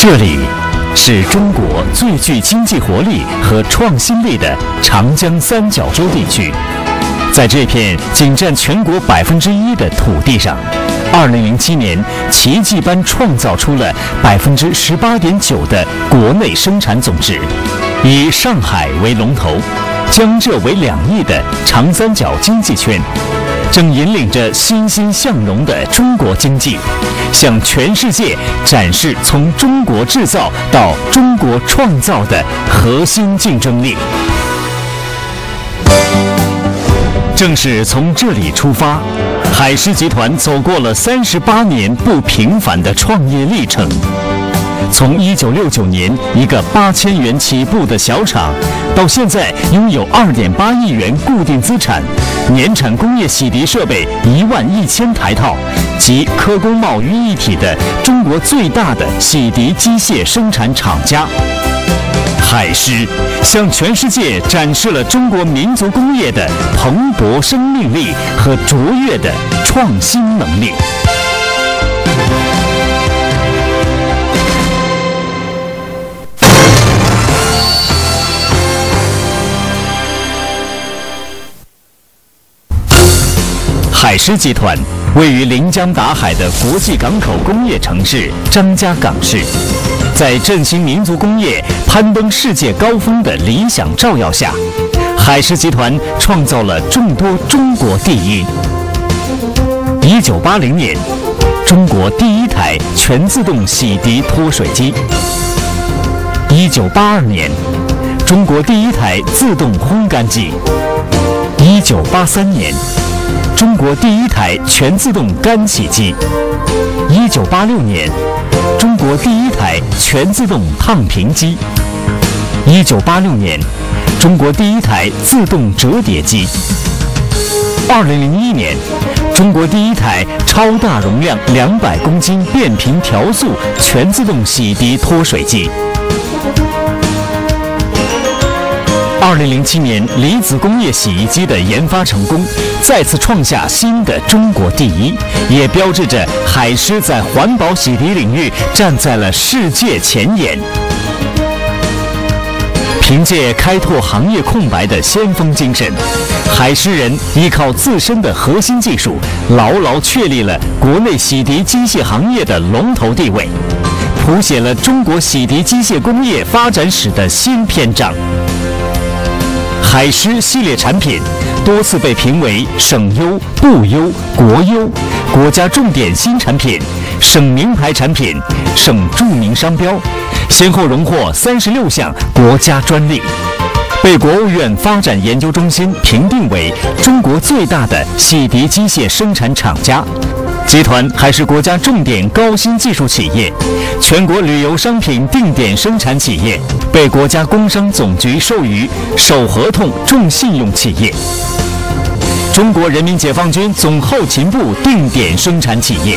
这里是中国最具经济活力和创新力的长江三角洲地区，在这片仅占全国1%的土地上，2007年奇迹般创造出了18.9%的国内生产总值，以上海为龙头，江浙为2翼的长三角经济圈，正引领着欣欣向荣的中国经济，向全世界展示从中国制造到中国创造的核心竞争力。正是从这里出发，海狮集团走过了38年不平凡的创业历程。从1969年一个8000元起步的小厂，到现在拥有2.8亿元固定资产，年产工业洗涤设备11000台套，集科工贸于一体的中国最大的洗涤机械生产厂家。海狮向全世界展示了中国民族工业的蓬勃生命力和卓越的创新能力。海狮集团位于临江达海的国际港口工业城市张家港市，在振兴民族工业、攀登世界高峰的理想照耀下，海狮集团创造了众多中国第一。1980年，中国第一台全自动洗涤脱水机；1982年，中国第一台自动烘干机；1983年，中国第一台全自动干洗机；1986年，中国第一台全自动烫平机；1986年，中国第一台自动折叠机；2001年，中国第一台超大容量200公斤变频调速全自动洗涤脱水机。2007年，离子工业洗衣机的研发成功，再次创下新的中国第一，也标志着海狮在环保洗涤领域站在了世界前沿。凭借开拓行业空白的先锋精神，海狮人依靠自身的核心技术，牢牢确立了国内洗涤机械行业的龙头地位，谱写了中国洗涤机械工业发展史的新篇章。海狮系列产品多次被评为省优、部优、国优、国家重点新产品、省名牌产品、省著名商标，先后荣获36项国家专利，被国务院发展研究中心评定为中国最大的洗涤机械生产厂家。集团还是国家重点高新技术企业、全国旅游商品定点生产企业，被国家工商总局授予守合同重信用企业，中国人民解放军总后勤部定点生产企业。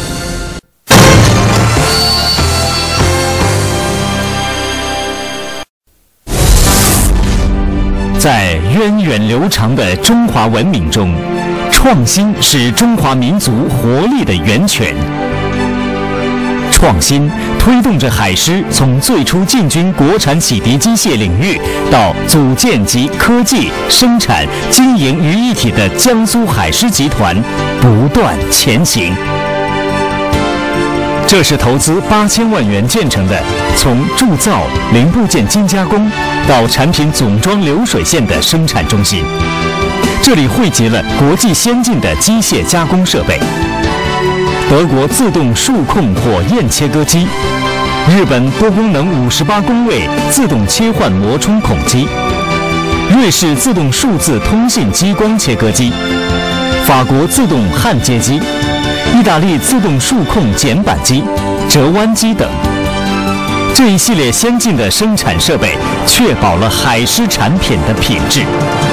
在源远流长的中华文明中，创新是中华民族活力的源泉。创新推动着海狮从最初进军国产洗涤机械领域，到组建集科技、生产、经营于一体的江苏海狮集团不断前行。这是投资8000万元建成的从铸造、零部件精加工到产品总装流水线的生产中心。这里汇集了国际先进的机械加工设备，德国自动数控火焰切割机，日本多功能58工位自动切换膜冲孔机，瑞士自动数字通信激光切割机，法国自动焊接机，意大利自动数控剪板机、折弯机等。这一系列先进的生产设备确保了海狮产品的品质。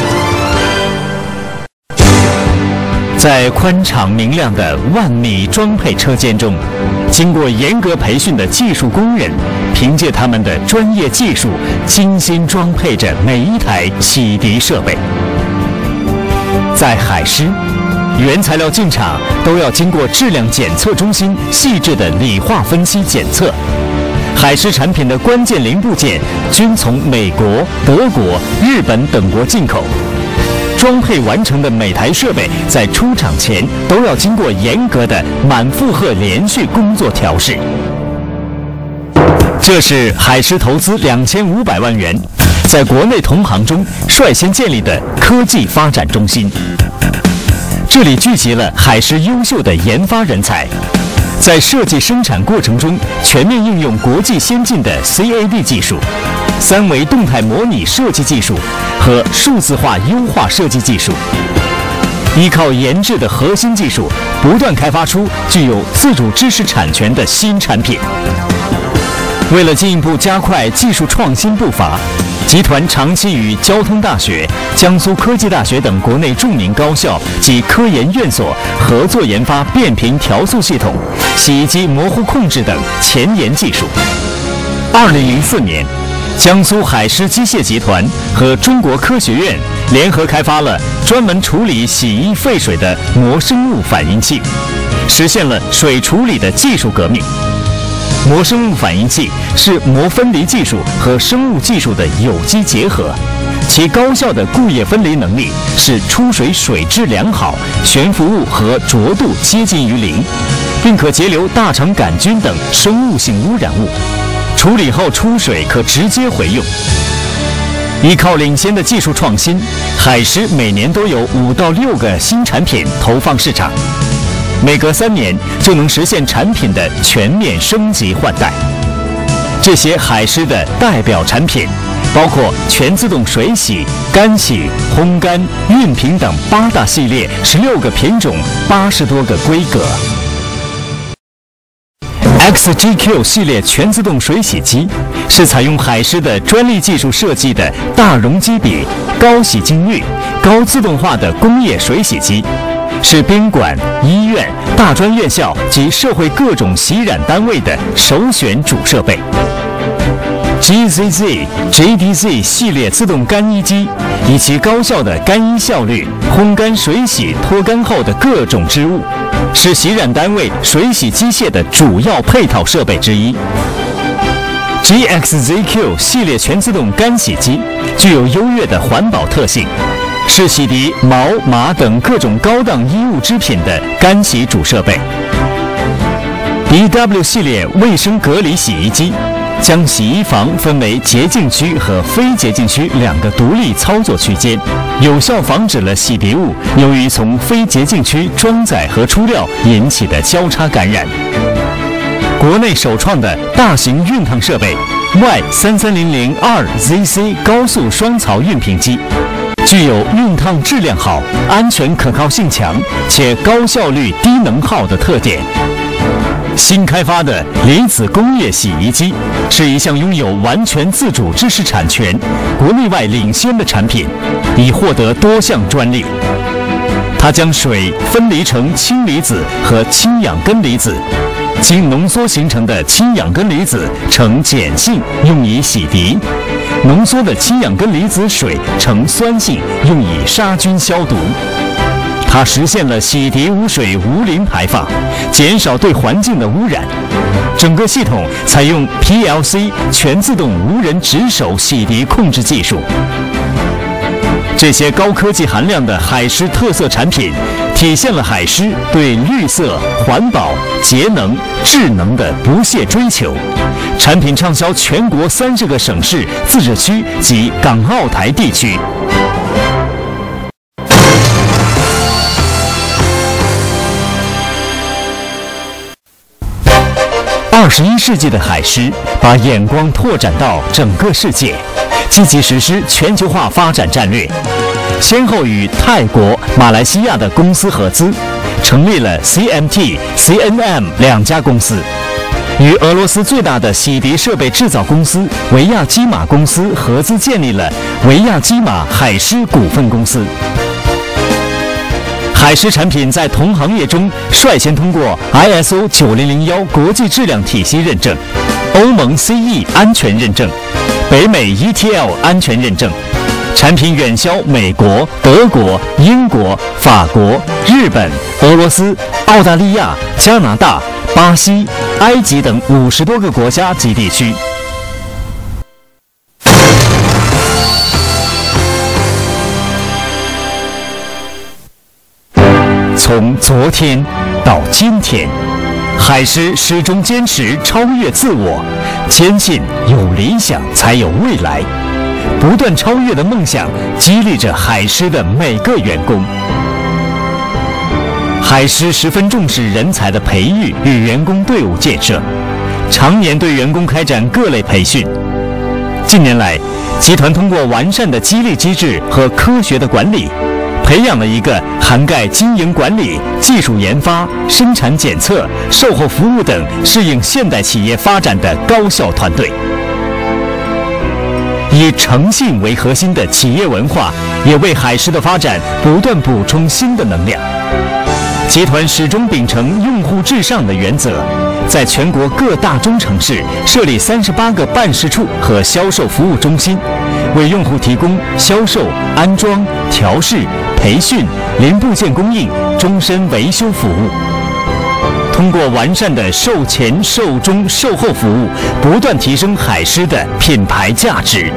在宽敞明亮的万米装配车间中，经过严格培训的技术工人，凭借他们的专业技术，精心装配着每一台洗涤设备。在海狮，原材料进场都要经过质量检测中心细致的理化分析检测。 海狮产品的关键零部件均从美国、德国、日本等国进口。装配完成的每台设备在出厂前都要经过严格的满负荷连续工作调试。这是海狮投资2500万元，在国内同行中率先建立的科技发展中心。这里聚集了海狮优秀的研发人才，在设计生产过程中全面应用国际先进的 CAD 技术、3维动态模拟设计技术和数字化优化设计技术，依靠研制的核心技术，不断开发出具有自主知识产权的新产品。为了进一步加快技术创新步伐，集团长期与交通大学、江苏科技大学等国内著名高校及科研院所合作研发变频调速系统、洗衣机模糊控制等前沿技术。2004年，江苏海狮机械集团和中国科学院联合开发了专门处理洗衣废水的膜生物反应器，实现了水处理的技术革命。膜生物反应器是膜分离技术和生物技术的有机结合，其高效的固液分离能力使出水水质良好，悬浮物和浊度接近于零，并可截留大肠杆菌等生物性污染物。处理后出水可直接回用。依靠领先的技术创新，海狮每年都有5到6个新产品投放市场，每隔3年就能实现产品的全面升级换代。这些海狮的代表产品包括全自动水洗、干洗、烘干、熨平等8大系列，16个品种，80多个规格。XGQ 系列全自动水洗机是采用海狮的专利技术设计的大容积比、高洗净率、高自动化的工业水洗机，是宾馆、医院、大专院校及社会各种洗染单位的首选主设备。GZZ、JDZ 系列自动干衣机，以其高效的干衣效率、烘干、水洗、脱干后的各种织物，是洗染单位水洗机械的主要配套设备之一。GXZQ 系列全自动干洗机具有优越的环保特性，是洗涤毛、麻等各种高档衣物织品的干洗主设备。BW 系列卫生隔离洗衣机将洗衣房分为洁净区和非洁净区2个独立操作区间，有效防止了洗涤物由于从非洁净区装载和出料引起的交叉感染。国内首创的大型熨烫设备 Y33002ZC 高速双槽熨平机，具有熨烫质量好、安全可靠性强且高效率低能耗的特点。新开发的离子工业洗衣机是一项拥有完全自主知识产权、国内外领先的产品，已获得多项专利。它将水分离成氢离子和氢氧根离子，经浓缩形成的氢氧根离子呈碱性，用以洗涤；浓缩的氢氧根离子水呈酸性，用以杀菌消毒。它实现了洗涤无水无磷排放，减少对环境的污染。整个系统采用 PLC 全自动无人值手洗涤控制技术。这些高科技含量的海狮特色产品，体现了海狮对绿色、环保、节能、智能的不懈追求。产品畅销全国30个省市、自治区及港澳台地区。21世纪的海狮把眼光拓展到整个世界，积极实施全球化发展战略，先后与泰国、马来西亚的公司合资，成立了 CMT、CNM 2家公司，与俄罗斯最大的洗涤设备制造公司维亚基玛公司合资建立了维亚基玛海狮股份公司。海狮产品在同行业中率先通过 ISO 9001国际质量体系认证、欧盟 CE 安全认证、北美 ETL 安全认证，产品远销美国、德国、英国、法国、日本、俄罗斯、澳大利亚、加拿大、巴西、 埃及等50多个国家及地区。从昨天到今天，海狮始终坚持超越自我，坚信有理想才有未来。不断超越的梦想激励着海狮的每个员工。海狮十分重视人才的培育与员工队伍建设，常年对员工开展各类培训。近年来，集团通过完善的激励机制和科学的管理，培养了一个涵盖经营管理、技术研发、生产检测、售后服务等适应现代企业发展的高效团队。以诚信为核心的企业文化，也为海狮的发展不断补充新的能量。集团始终秉承用户至上的原则，在全国各大中城市设立38个办事处和销售服务中心，为用户提供销售、安装、调试、培训、零部件供应、终身维修服务。通过完善的售前、售中、售后服务，不断提升海狮的品牌价值。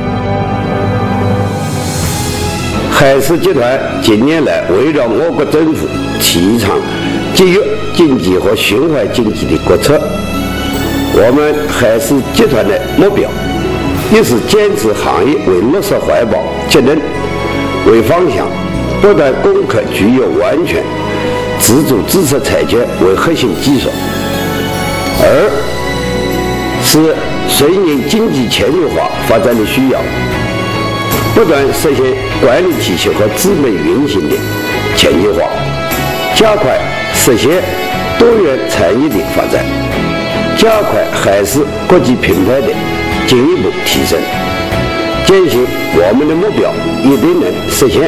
海狮集团近年来围绕我国政府提倡节约经济和循环经济的国策，我们海狮集团的目标也是坚持行业为落实环保节能为方向，不断攻克具有完全自主知识产权为核心技术，而是顺应经济全球化发展的需要，不断实现管理体系和资本运行的全球化，加快实现多元产业的发展，加快海狮国际品牌的进一步提升，坚信我们的目标一定能实现。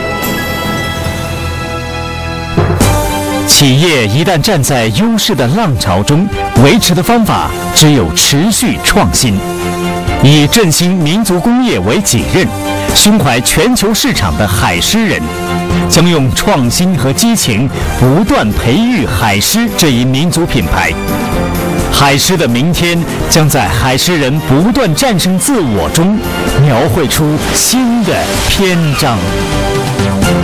企业一旦站在优势的浪潮中，维持的方法只有持续创新，以振兴民族工业为己任，胸怀全球市场的海狮人，将用创新和激情不断培育海狮这一民族品牌。海狮的明天将在海狮人不断战胜自我中，描绘出新的篇章。